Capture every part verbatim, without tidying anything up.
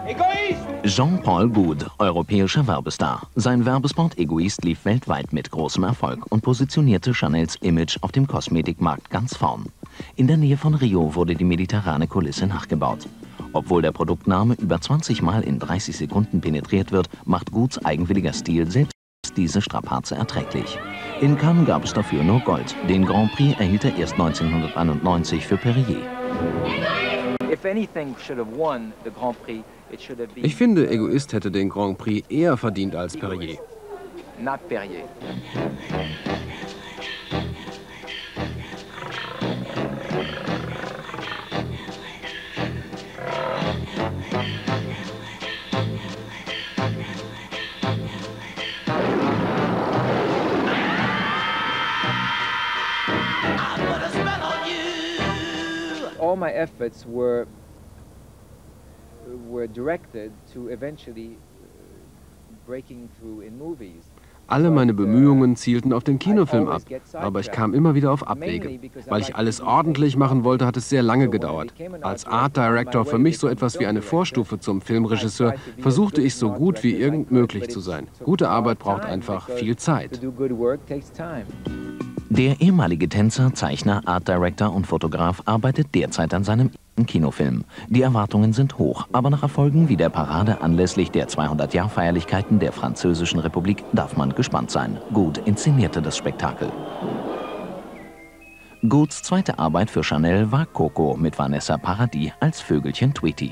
Jean-Paul Goude, europäischer Werbestar. Sein Werbespot Egoist lief weltweit mit großem Erfolg und positionierte Chanels Image auf dem Kosmetikmarkt ganz vorn. In der Nähe von Rio wurde die mediterrane Kulisse nachgebaut. Obwohl der Produktname über zwanzig Mal in dreißig Sekunden penetriert wird, macht Goudes eigenwilliger Stil selbst diese Strapaze erträglich. In Cannes gab es dafür nur Gold. Den Grand Prix erhielt er erst neunzehnhunderteinundneunzig für Perrier. Ich finde, Egoist hätte den Grand Prix eher verdient als Perrier. Not Perrier. All my efforts were were directed to eventually breaking through in movies. Alle meine Bemühungen zielten auf den Kinofilm ab, aber ich kam immer wieder auf Abwege. Weil ich alles ordentlich machen wollte, hat es sehr lange gedauert. Als Art Director, für mich so etwas wie eine Vorstufe zum Filmregisseur, versuchte ich so gut wie irgend möglich zu sein. Gute Arbeit braucht einfach viel Zeit. Der ehemalige Tänzer, Zeichner, Art Director und Fotograf arbeitet derzeit an seinem Kinofilm. Die Erwartungen sind hoch, aber nach Erfolgen wie der Parade anlässlich der zweihundert-Jahr-Feierlichkeiten der Französischen Republik darf man gespannt sein. Goude inszenierte das Spektakel. Goudes zweite Arbeit für Chanel war Coco mit Vanessa Paradis als Vögelchen Tweety.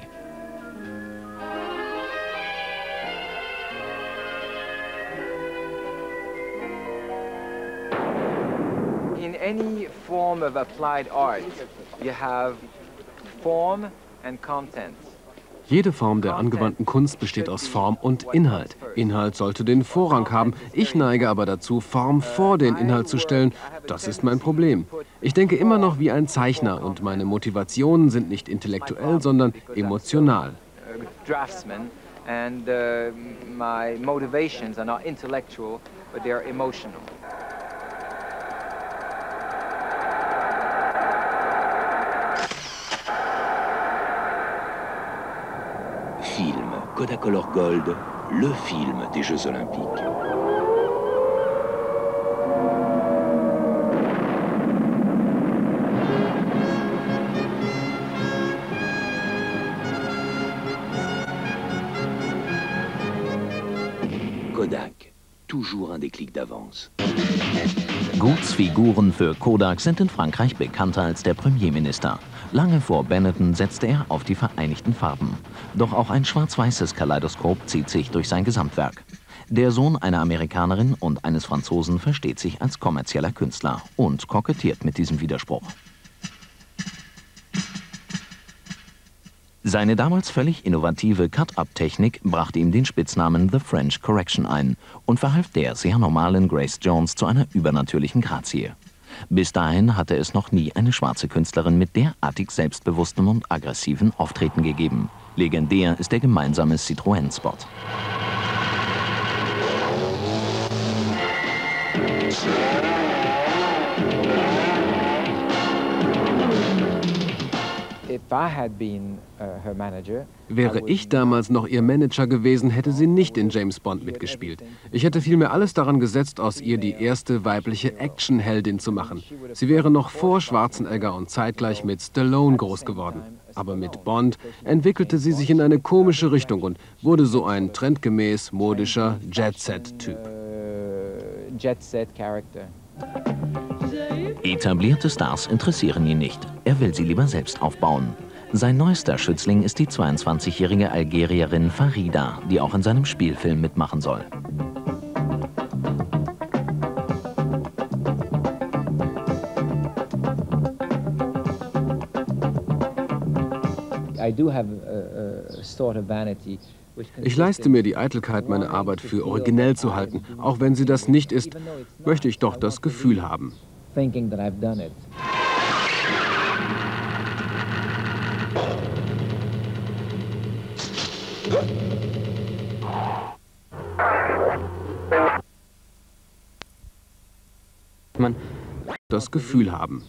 In any form of applied art, you have form and content. Jede Form der angewandten Kunst besteht aus Form und Inhalt. Inhalt sollte den Vorrang haben. Ich neige aber dazu, Form vor den Inhalt zu stellen. Das ist mein Problem. Ich denke immer noch wie ein Zeichner und meine Motivationen sind nicht intellektuell, sondern emotional. Draftsman and uh, my motivations are not intellectual, but they are emotional. Film Kodacolor Gold, le film des Jeux Olympiques. Kodak, toujours un déclic d'avance. Goudes Figuren für Kodak sind in Frankreich bekannter als der Premierminister. Lange vor Benetton setzte er auf die vereinigten Farben. Doch auch ein schwarz-weißes Kaleidoskop zieht sich durch sein Gesamtwerk. Der Sohn einer Amerikanerin und eines Franzosen versteht sich als kommerzieller Künstler und kokettiert mit diesem Widerspruch. Seine damals völlig innovative Cut-Up-Technik brachte ihm den Spitznamen The French Correction ein und verhalf der sehr normalen Grace Jones zu einer übernatürlichen Grazie. Bis dahin hatte es noch nie eine schwarze Künstlerin mit derartig selbstbewusstem und aggressiven Auftreten gegeben. Legendär ist der gemeinsame Citroën-Spot. Wäre ich damals noch ihr Manager gewesen, hätte sie nicht in James Bond mitgespielt. Ich hätte vielmehr alles daran gesetzt, aus ihr die erste weibliche Actionheldin zu machen. Sie wäre noch vor Schwarzenegger und zeitgleich mit Stallone groß geworden. Aber mit Bond entwickelte sie sich in eine komische Richtung und wurde so ein trendgemäß modischer Jet-Set-Typ. Etablierte Stars interessieren ihn nicht. Er will sie lieber selbst aufbauen. Sein neuester Schützling ist die zweiundzwanzigjährige Algerierin Farida, die auch in seinem Spielfilm mitmachen soll. Ich leiste mir die Eitelkeit, meine Arbeit für originell zu halten. Auch wenn sie das nicht ist, möchte ich doch das Gefühl haben. Man das Gefühl haben.